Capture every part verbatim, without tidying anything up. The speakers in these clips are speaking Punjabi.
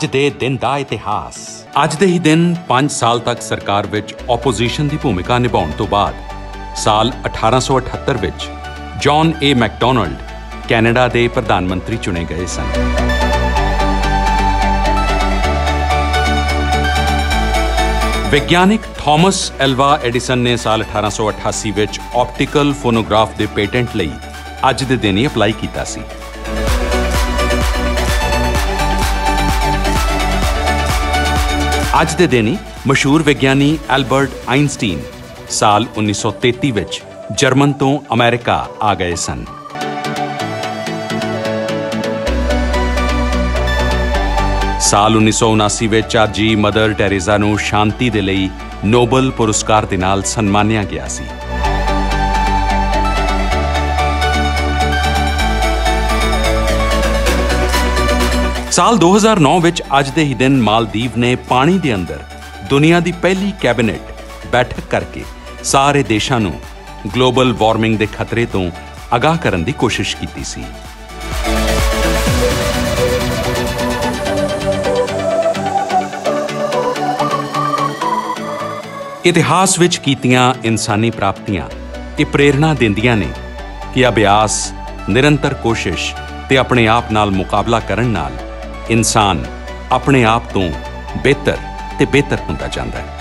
ਅੱਜ ਦੇ ਦਿਨ ਦਾ ਇਤਿਹਾਸ। ਅੱਜ ਦੇ ਹੀ ਦਿਨ ਪੰਜ ਸਾਲ ਤੱਕ ਸਰਕਾਰ ਵਿੱਚ ਆਪੋਜੀਸ਼ਨ ਦੀ ਭੂਮਿਕਾ ਨਿਭਾਉਣ ਤੋਂ ਬਾਅਦ ਸਾਲ ਅਠਾਰਾਂ ਸੌ ਅਠੱਤਰ ਵਿੱਚ ਜੌਨ ਏ ਮੈਕਡੋਨਲਡ ਕੈਨੇਡਾ ਦੇ ਪ੍ਰਧਾਨ ਮੰਤਰੀ ਚੁਣੇ ਗਏ ਸਨ। ਵਿਗਿਆਨਿਕ ਥਾਮਸ ਐਲਵਾ ਐਡੀਸਨ ਨੇ ਸਾਲ ਅਠਾਰਾਂ ਸੌ ਅਠਾਸੀ ਵਿੱਚ ਆਪਟੀਕਲ ਫੋਨੋਗ੍ਰਾਫ ਦੇ ਪੇਟੈਂਟ ਲਈ ਅੱਜ ਦੇ ਦਿਨ ਹੀ ਅਪਲਾਈ ਕੀਤਾ ਸੀ। ਅੱਜ ਦੇ ਦਿਨ ਹੀ ਮਸ਼ਹੂਰ ਵਿਗਿਆਨੀ ਐਲਬਰਟ ਆਇਨਸਟੀਨ ਸਾਲ ਉੱਨੀ ਸੌ ਤੇਤੀ ਵਿੱਚ ਜਰਮਨ ਤੋਂ ਅਮਰੀਕਾ ਆ ਗਏ ਸਨ। ਸਾਲ ਉੱਨੀ ਸੌ ਉਨਾਸੀ ਵਿੱਚ ਆਜੀ ਮਦਰ ਟੈਰੇਜ਼ਾ ਨੂੰ ਸ਼ਾਂਤੀ ਦੇ ਲਈ ਨੋਬਲ ਪੁਰਸਕਾਰ ਦੇ ਨਾਲ ਸਨਮਾਨਿਆ ਗਿਆ ਸੀ। ਸਾਲ ਦੋ ਹਜ਼ਾਰ ਨੌ ਵਿੱਚ ਅੱਜ ਦੇ ਹੀ ਦਿਨ ਮਾਲਦੀਵ ਨੇ ਪਾਣੀ ਦੇ ਅੰਦਰ ਦੁਨੀਆ ਦੀ ਪਹਿਲੀ ਕੈਬਨਿਟ ਬੈਠਕ ਕਰਕੇ ਸਾਰੇ ਦੇਸ਼ਾਂ ਨੂੰ ਗਲੋਬਲ ਵਾਰਮਿੰਗ ਦੇ ਖਤਰੇ ਤੋਂ ਆਗਾਹ ਕਰਨ ਦੀ ਕੋਸ਼ਿਸ਼ ਕੀਤੀ ਸੀ। ਇਤਿਹਾਸ ਵਿੱਚ ਕੀਤੀਆਂ ਇਨਸਾਨੀ ਪ੍ਰਾਪਤੀਆਂ ਇਹ ਪ੍ਰੇਰਣਾ ਦਿੰਦੀਆਂ ਨੇ ਕਿ ਅਭਿਆਸ, ਨਿਰੰਤਰ ਕੋਸ਼ਿਸ਼ ਤੇ ਆਪਣੇ ਆਪ ਨਾਲ ਮੁਕਾਬਲਾ ਕਰਨ ਨਾਲ ਇਨਸਾਨ ਆਪਣੇ ਆਪ ਤੋਂ ਬਿਹਤਰ ਤੇ ਬਿਹਤਰ ਹੁੰਦਾ ਜਾਂਦਾ ਹੈ।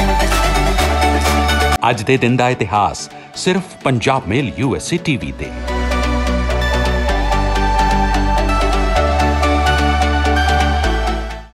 ਅੱਜ ਦੇ ਦਿਨ ਦਾ ਇਤਿਹਾਸ ਸਿਰਫ Punjab mail U S A TV ਤੇ।